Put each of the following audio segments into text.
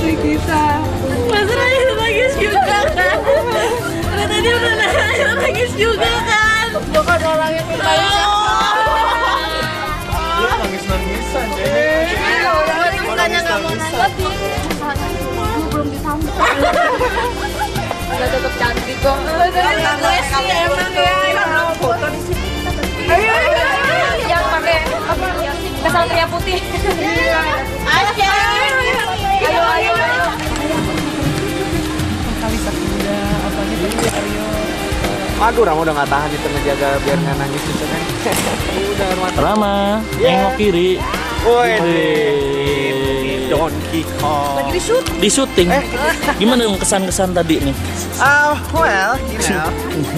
kita. Mas Raya nangis juga kan? Karena tadi udah nangis juga kan? Bukan orang yang paling Dia nangis-nangisan deh. bukannya nggak mau nangis. Belum disambut. Udah tetap cantik kok. Sih emang ya. Foto di sini. Ayo. Yang pakai apa? Kesatria putih. Aja. Ayo. Kali udah apa gitu ayo. Aduh, Rama udah nggak tahan itu ngejaga biar nggak nangis gitu kan. Udah Rama, nengok kiri. Woi, Donkey Kong. Lagi di shoot. Di syuting. Gimana dong kesan-kesan tadi nih? Well, you know.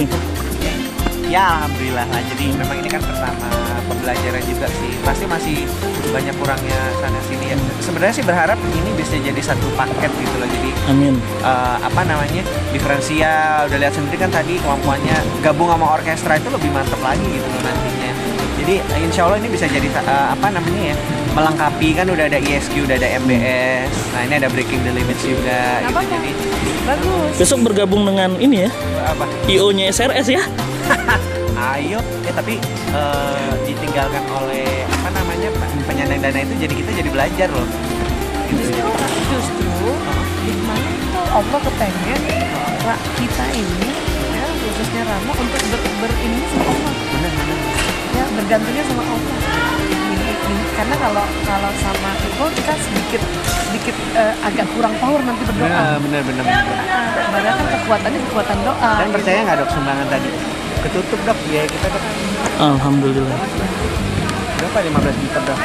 Ya, alhamdulillah lah. Jadi memang ini kan pertama pembelajaran juga sih. Pasti masih banyak kurangnya sana sini ya. Sebenarnya sih berharap ini bisa jadi satu paket gitu loh. Jadi Amin. apa namanya, diferensial. Udah lihat sendiri kan tadi kemampuannya gabung sama orkestra itu lebih mantep lagi gitu loh nantinya. Jadi insya Allah ini bisa jadi apa namanya ya, melengkapi. Kan udah ada ESQ, udah ada MBS. Nah ini ada Breaking the Limits juga gitu. Jadi Bagus. Besok bergabung dengan ini ya, apa? IO-nya SRS ya. Ayo, tapi ditinggalkan oleh apa namanya penyandang dana itu, jadi kita jadi belajar loh. Justru hikmahnya itu Allah kepengen kita ini ya, khususnya Rama untuk ini sama Allah. Benar. Ya, bergantungnya sama Allah. Karena kalau sama itu kita sedikit agak kurang power nanti berdoa. Benar. Padahal kan kekuatannya kekuatan doa. Dan percaya nggak dok sumbangan tadi? Ketutup dok, biaya kita dok. Alhamdulillah. Berapa? 15 juta dok.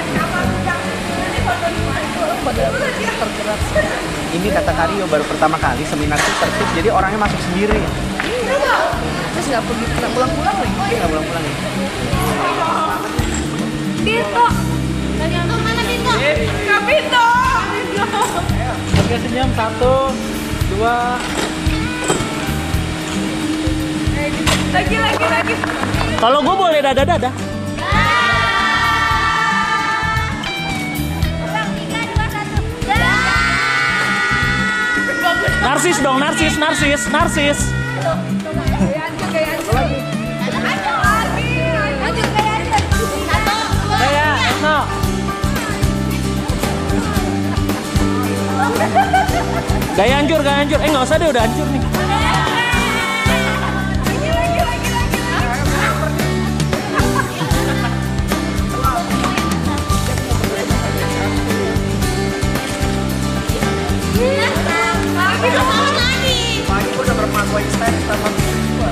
Tergerak. Ini kata Karyo baru pertama kali seminar itu tertib, jadi orangnya masuk sendiri. Terus nggak pulang-pulang lagi. Nggak pulang-pulang ya. Bito. Bito mana Bito? Kak Bito. Oke, senyum 1, 2. Lagi. Kalau gue boleh dada-dada. Narsis dong, narsis. Kayak, no. Gaya hancur. Nggak usah deh, udah hancur nih. Pagi gue udah berpakwa Einstein sama gue.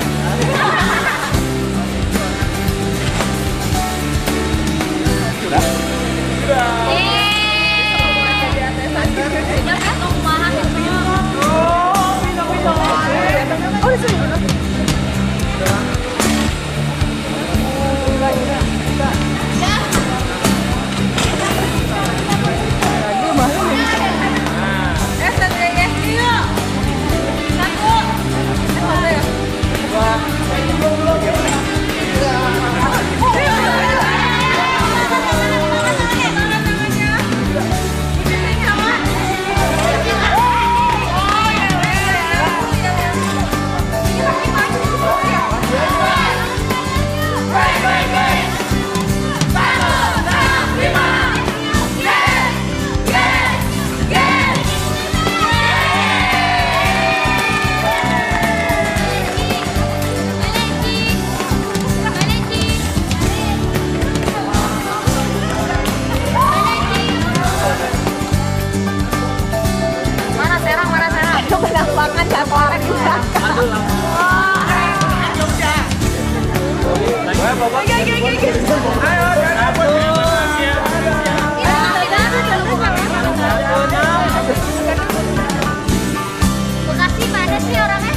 Penerbangan jadwalnya di belakang. Bekasi mana sih orangnya?